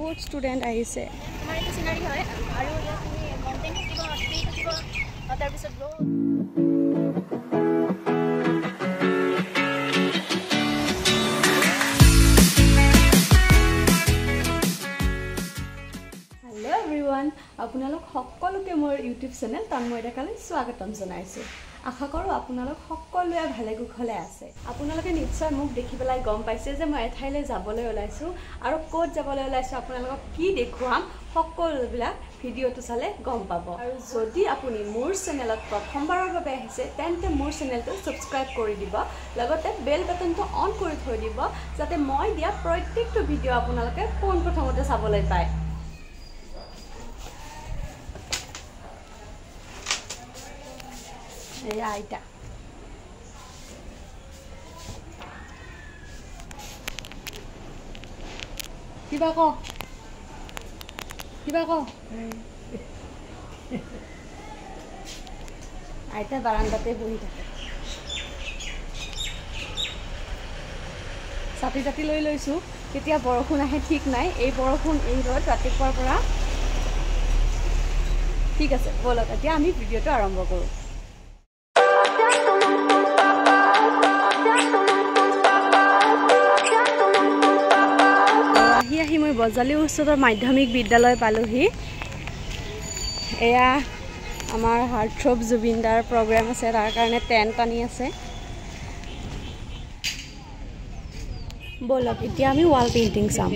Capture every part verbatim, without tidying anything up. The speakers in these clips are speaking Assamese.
বহুত ষ্টুডেণ্ট আহিছে আমাৰ এইটো চিনাৰী হয় আৰু ইয়াত তুমি মাউণ্টেইন থাকিব ট্ৰী থাকিব তাৰপিছত ৰ'ড হেল্ল' এভৰিৱান আপোনালোক সকলোকে মোৰ ইউটিউব চেনেল তন্ময় ডেকালৈ স্বাগতম জনাইছোঁ আশা কৰোঁ আপোনালোক সকলোৱে ভালে কুশলে আছে আপোনালোকে নিশ্চয় মোক দেখি পেলাই গম পাইছে যে মই এঠাইলৈ যাবলৈ ওলাইছোঁ আৰু ক'ত যাবলৈ ওলাইছোঁ আপোনালোকক কি দেখুৱাম সকলোবিলাক ভিডিঅ'টো চালে গম পাব আৰু যদি আপুনি মোৰ চেনেলত প্ৰথমবাৰৰ বাবে আহিছে তেন্তে মোৰ চেনেলটো ছাবস্ক্ৰাইব কৰি দিব লগতে বেল বাটনটো অন কৰি থৈ দিব যাতে মই দিয়া প্ৰত্যেকটো ভিডিঅ' আপোনালোকে পোনপ্ৰথমতে চাবলৈ পায় এয়া আইতা কিবা ক কিবা ক আইতা বাৰান্দাতে বহি থাকে ছাতি ছাতি লৈ লৈছোঁ কেতিয়া বৰষুণ আহে ঠিক নাই এই বৰষুণ এই ৰ'দ ৰাতিপুৱাৰ পৰা ঠিক আছে ব'লক এতিয়া আমি ভিডিঅ'টো আৰম্ভ কৰোঁ আহি আহি মই বজালী উচ্চতৰ মাধ্যমিক বিদ্যালয় পালোহি এয়া আমাৰ হাৰ্টথ্ৰব জুবিনদাৰ প্ৰগ্ৰেম আছে তাৰ কাৰণে টেণ্ট আনি আছে ব'লক এতিয়া আমি ৱাল পেইণ্টিং চাম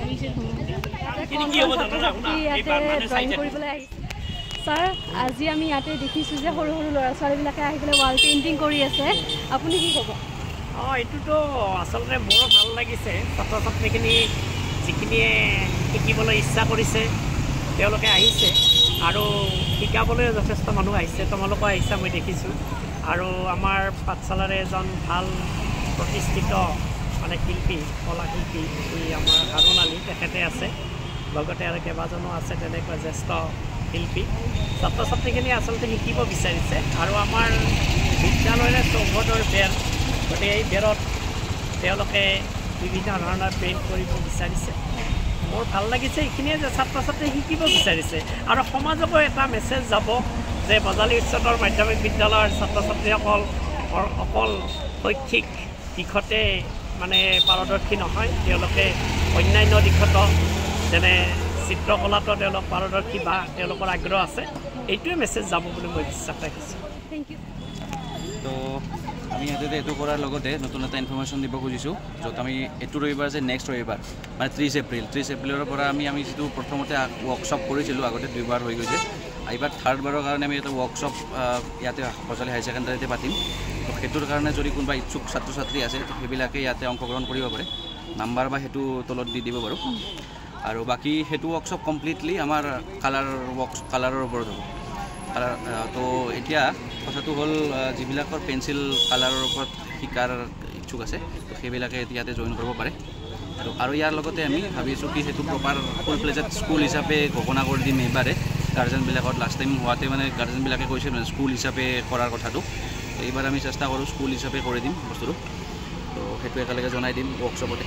ড্ৰয়িং কৰিবলৈ আহিছে ছাৰ আজি আমি ইয়াতে দেখিছোঁ যে সৰু সৰু ল'ৰা ছোৱালীবিলাকে আহি পেলাই ৱাল পেইণ্টিং কৰি আছে আপুনি কি ক'ব অঁ এইটোতো আচলতে মোৰো ভাল লাগিছে ছাত্ৰ ছাত্ৰীখিনি যিখিনিয়ে শিকিবলৈ ইচ্ছা কৰিছে তেওঁলোকে আহিছে আৰু শিকাবলৈ যথেষ্ট মানুহ আহিছে তোমালোকো আহিছা মই দেখিছোঁ আৰু আমাৰ পাঠশালাৰে এজন ভাল প্ৰতিষ্ঠিত মানে শিল্পী কলা শিল্পী এই আমাৰ হাৰুণ আলী তেখেতে আছে লগতে আৰু কেইবাজনো আছে তেনেকুৱা জ্যেষ্ঠ শিল্পী ছাত্ৰ ছাত্ৰীখিনি আচলতে শিকিব বিচাৰিছে আৰু আমাৰ বিদ্যালয়ৰে চৌহদৰ বেৰ গতিকে এই বেৰত তেওঁলোকে বিভিন্ন ধৰণৰ পেইণ্ট কৰিব বিচাৰিছে মোৰ ভাল লাগিছে এইখিনিয়ে যে ছাত্ৰ ছাত্ৰীয়ে শিকিব বিচাৰিছে আৰু সমাজকো এটা মেছেজ যাব যে বজালী উচ্চতৰ মাধ্যমিক বিদ্যালয়ৰ ছাত্ৰ ছাত্ৰীসকল অকল শৈক্ষিক দিশতে মানে পাৰদৰ্শী নহয় তেওঁলোকে অন্যান্য দিশতো যেনে চিত্ৰকলাতো তেওঁলোক পাৰদৰ্শী বা তেওঁলোকৰ আগ্ৰহ আছে এইটোৱে মেছেজ যাব বুলি মই বিশ্বাস ৰাখিছোঁ থেংক ইউ তো আমি ইয়াতে এইটো কৰাৰ লগতে নতুন এটা ইনফৰ্মেশ্যন দিব খুজিছোঁ য'ত আমি এইটো ৰবিবাৰ যে নেক্সট ৰবিবাৰ মানে ত্ৰিছ এপ্ৰিল ত্ৰিছ এপ্ৰিলৰ পৰা আমি আমি যিটো প্ৰথমতে ৱৰ্কশ্বপ কৰিছিলোঁ আগতে দুইবাৰ হৈ গৈছে এইবাৰ থাৰ্ডবাৰৰ কাৰণে আমি এটা ৱৰ্কশ্বপ ইয়াতে বজালী হাই ছেকেণ্ডাৰীতে পাতিম তো সেইটোৰ কাৰণে যদি কোনোবা ইচ্ছুক ছাত্ৰ ছাত্ৰী আছে সেইবিলাকে ইয়াতে অংশগ্ৰহণ কৰিব পাৰে নাম্বাৰ বা সেইটো তলত দি দিব বাৰু আৰু বাকী সেইটো ৱৰ্কশ্বপ কমপ্লিটলি আমাৰ কালাৰ ৱৰ্ক কালাৰৰ ওপৰত হ'ব কালাৰ তো এতিয়া কথাটো হ'ল যিবিলাকৰ পেঞ্চিল কালাৰৰ ওপৰত শিকাৰ ইচ্ছুক আছে তো সেইবিলাকে ইয়াতে জইন কৰিব পাৰে আৰু আৰু ইয়াৰ লগতে আমি ভাবিছোঁ কি সেইটো প্ৰপাৰ ফুল প্লেজেড স্কুল হিচাপে ঘোষণা কৰি দিম এইবাৰে গাৰ্জেনবিলাকত লাষ্ট টাইম হোৱাতে মানে গাৰ্জেনবিলাকে কৈছিল মানে স্কুল হিচাপে কৰাৰ কথাটো এইবাৰ আমি চেষ্টা কৰোঁ স্কুল হিচাপে কৰি দিম বস্তুটো তো সেইটো একেলগে জনাই দিম ৱৰ্কশ্বপতে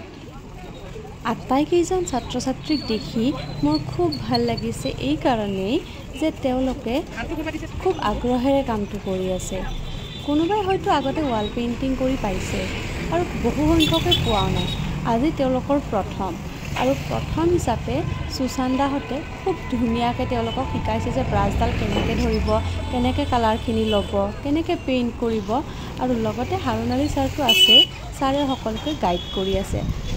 আটাইকেইজন ছাত্ৰ ছাত্ৰীক দেখি মোৰ খুব ভাল লাগিছে এই কাৰণেই যে তেওঁলোকে খুব আগ্ৰহেৰে কামটো কৰি আছে কোনোবাই হয়তো আগতে ৱাল পেইণ্টিং কৰি পাইছে আৰু বহু সংখ্যকে পোৱা নাই আজি তেওঁলোকৰ প্ৰথম আৰু প্ৰথম হিচাপে সুশান্তাহঁতে খুব ধুনীয়াকৈ তেওঁলোকক শিকাইছে যে ব্ৰাছডাল কেনেকৈ ধৰিব কেনেকৈ কালাৰখিনি ল'ব কেনেকৈ পেইণ্ট কৰিব আৰু লগতে হাৰুণ আলী ছাৰটো আছে ছাৰে সকলোকে গাইড কৰি আছে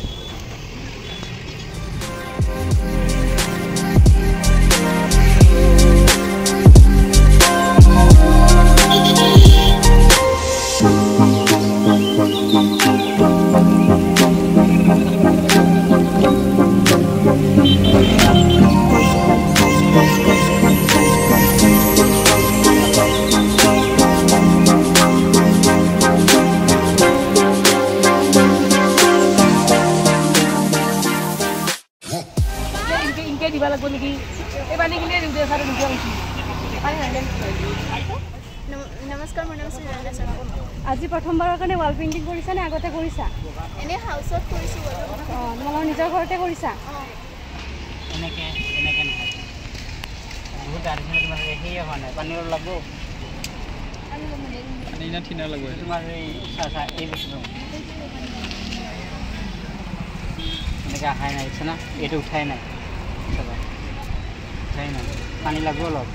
দিবা লাগব নেকি এই পানী কিনে দিওঁ দে ছাৰে নিদিয়া কৈছোঁ পানী নাহে নমস্কাৰ মোৰ নাম সুৰঞ্জনা শৰ্মা আজি প্ৰথমবাৰৰ কাৰণে ৱাল পেইণ্টিং কৰিছা নে আগতে কৰিছা এনে হাউচত কৰিছোঁ অঁ তোমালোকৰ নিজৰ ঘৰতে কৰিছা এনেকৈ এনেকৈ নহয় বহুত গাড়ীখনে তোমাৰ সেয়ে হোৱা নাই পানী লাগব পানী না ঠিনা লাগব তোমাৰ এই চাহ চাহ এই বস্তু এনেকৈ অহাই নাই না এইটো উঠাই নাই উঠাই নাই পানী লাগব অলপ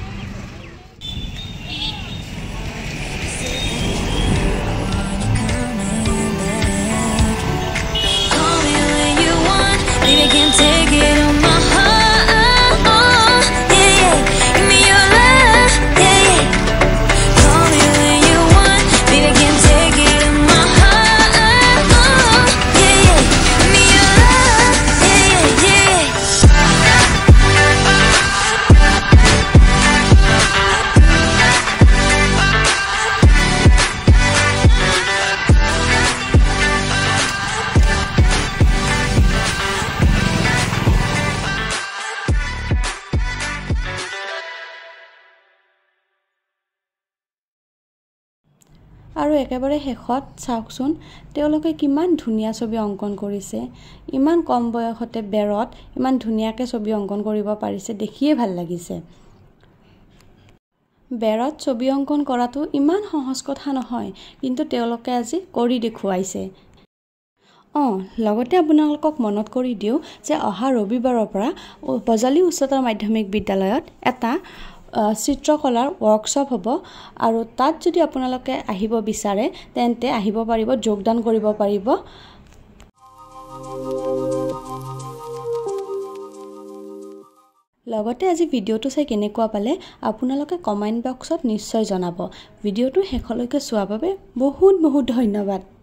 Baby, I can't take it on my heart. Yeah, yeah. Give me your love. Yeah, yeah. Call me when you want. Baby, I can't take it on my heart. Yeah, yeah. Give me your love. Yeah, yeah, yeah. আৰু একেবাৰে শেষত চাওকচোন তেওঁলোকে কিমান ধুনীয়া ছবি অংকন কৰিছে ইমান কম বয়সতে বেৰত ইমান ধুনীয়াকৈ ছবি অংকন কৰিব পাৰিছে দেখিয়ে ভাল লাগিছে বেৰত ছবি অংকন কৰাটো ইমান সহজ কথা নহয় কিন্তু তেওঁলোকে আজি কৰি দেখুৱাইছে অঁ লগতে আপোনালোকক মনত কৰি দিওঁ যে অহা ৰবিবাৰৰ পৰা বজালী উচ্চতৰ মাধ্যমিক বিদ্যালয়ত এটা চিত্ৰকলাৰ ৱৰ্কশ্বপ হ'ব আৰু তাত যদি আপোনালোকে আহিব বিচাৰে তেন্তে আহিব পাৰিব যোগদান কৰিব পাৰিব লগতে আজি ভিডিঅ'টো চাই কেনেকুৱা পালে আপোনালোকে কমেন্ট বক্সত নিশ্চয় জনাব ভিডিঅ'টো শেষলৈকে চোৱাৰ বাবে বহুত বহুত ধন্যবাদ